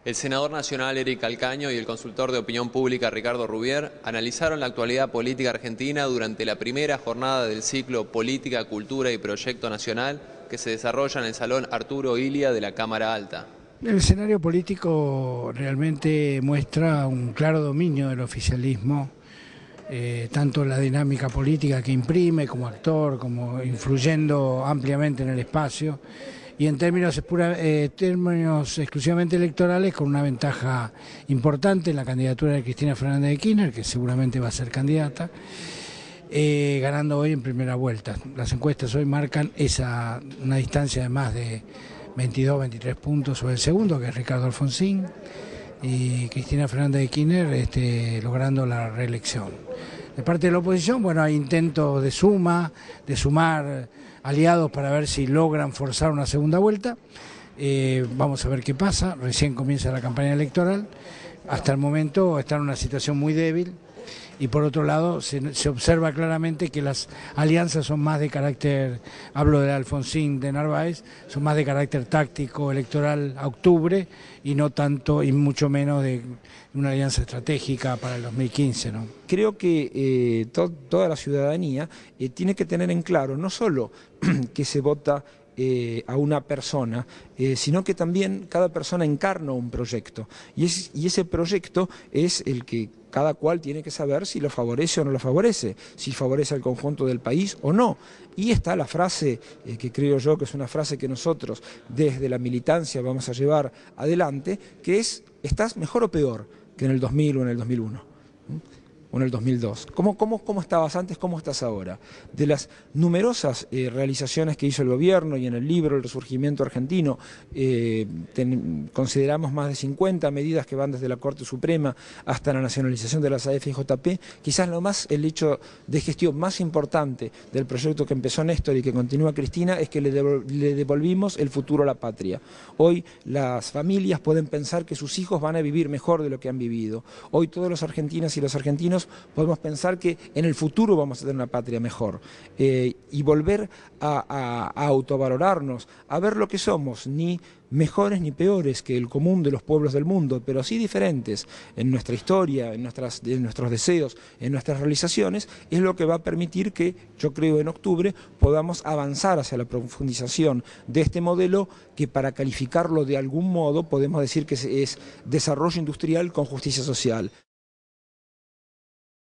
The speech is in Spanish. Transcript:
El senador nacional Eric Calcaño y el consultor de opinión pública Ricardo Rubier analizaron la actualidad política argentina durante la primera jornada del ciclo Política, Cultura y Proyecto Nacional que se desarrolla en el Salón Arturo Illia de la Cámara Alta. El escenario político realmente muestra un claro dominio del oficialismo, tanto en la dinámica política que imprime como actor, como influyendo ampliamente en el espacio, y en términos exclusivamente electorales, con una ventaja importante en la candidatura de Cristina Fernández de Kirchner, que seguramente va a ser candidata, ganando hoy en primera vuelta. Las encuestas hoy marcan una distancia de más de 22, 23 puntos sobre el segundo, que es Ricardo Alfonsín, y Cristina Fernández de Kirchner logrando la reelección. De parte de la oposición, bueno, hay intentos de sumar aliados para ver si logran forzar una segunda vuelta. Vamos a ver qué pasa, recién comienza la campaña electoral, hasta el momento está en una situación muy débil. Y por otro lado se observa claramente que las alianzas son más de carácter, hablo de Alfonsín, de Narváez, son más de carácter táctico, electoral a octubre, y no tanto y mucho menos de una alianza estratégica para el 2015, ¿no? Creo que toda la ciudadanía tiene que tener en claro no solo que se vota a una persona, sino que también cada persona encarna un proyecto, y ese proyecto es el que cada cual tiene que saber si lo favorece o no lo favorece, si favorece al conjunto del país o no. Y está la frase que creo yo que es una frase que nosotros desde la militancia vamos a llevar adelante, que es: ¿estás mejor o peor que en el 2000 o en el 2001? O en el 2002. ¿Cómo estabas antes? ¿Cómo estás ahora? De las numerosas realizaciones que hizo el gobierno, y en el libro El Resurgimiento Argentino consideramos más de 50 medidas que van desde la Corte Suprema hasta la nacionalización de las AF y JP. Quizás el hecho de gestión más importante del proyecto que empezó Néstor y que continúa Cristina es que le devolvimos el futuro a la patria. Hoy las familias pueden pensar que sus hijos van a vivir mejor de lo que han vivido. Hoy todos los argentinas y los argentinos podemos pensar que en el futuro vamos a tener una patria mejor, y volver a autovalorarnos, a ver lo que somos, ni mejores ni peores que el común de los pueblos del mundo, pero sí diferentes en nuestra historia, en nuestros deseos, en nuestras realizaciones, es lo que va a permitir que, yo creo, en octubre podamos avanzar hacia la profundización de este modelo que, para calificarlo de algún modo, podemos decir que es desarrollo industrial con justicia social.